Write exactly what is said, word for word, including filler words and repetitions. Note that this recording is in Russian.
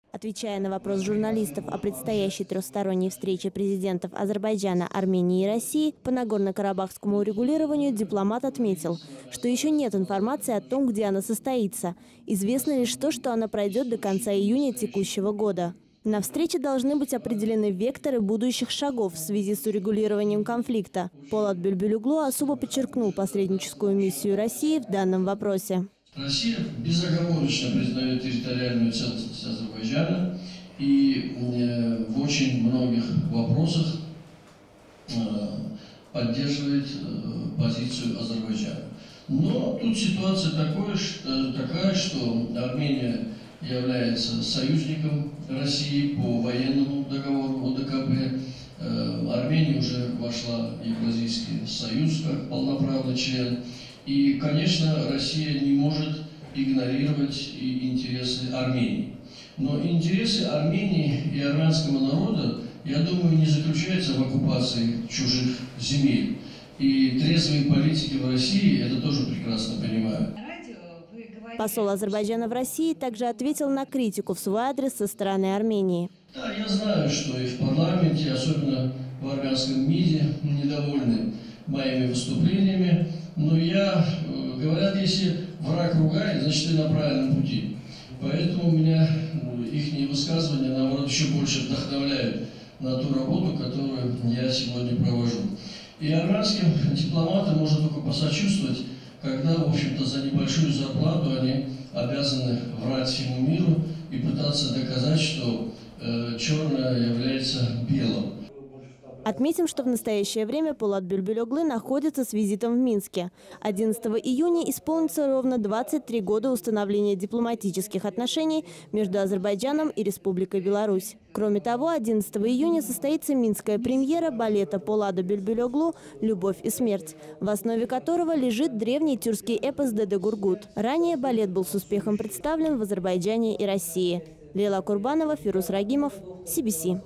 Отвечая на вопрос журналистов о предстоящей трехсторонней встрече президентов Азербайджана, Армении и России по Нагорно-Карабахскому урегулированию, дипломат отметил, что еще нет информации о том, где она состоится. Известно лишь то, что она пройдет до конца июня текущего года. На встрече должны быть определены векторы будущих шагов в связи с урегулированием конфликта. Полат Бюльбюлюглу особо подчеркнул посредническую миссию России в данном вопросе. Россия безоговорочно признает территориальную целостность Азербайджана и э, в очень многих вопросах э, поддерживает э, позицию Азербайджана. Но тут ситуация такое, что, такая, что Армения является союзником России по военному договору о дэ ка бэ. Э, Армения уже вошла в Евразийский союз как полноправный член. И, конечно, Россия не может игнорировать и интересы Армении. Но интересы Армении и армянского народа, я думаю, не заключаются в оккупации чужих земель. И трезвые политики в России это тоже прекрасно понимают. Посол Азербайджана в России также ответил на критику в свой адрес со стороны Армении. Да, я знаю, что и в парламенте, особенно в армянском МИДе, недовольны моими выступлениями. Но я, говорят, если враг ругает, значит, ты на правильном пути. Поэтому меня их высказывания, наоборот, еще больше вдохновляют на ту работу, которую я сегодня провожу. И армянским дипломатам можно только посочувствовать, когда, в общем-то, за небольшую зарплату они обязаны врать всему миру и пытаться доказать, что э, черное является белым. Отметим, что в настоящее время Полат Бюльбюлюглу находится с визитом в Минске. одиннадцатого июня исполнится ровно двадцать три года установления дипломатических отношений между Азербайджаном и Республикой Беларусь. Кроме того, одиннадцатого июня состоится минская премьера балета Полата Бюльбюлюглу «Любовь и смерть», в основе которого лежит древний тюркский эпос «Деде Гургут». Ранее балет был с успехом представлен в Азербайджане и России. Лейла Курбанова, Фирус Рагимов, си би си.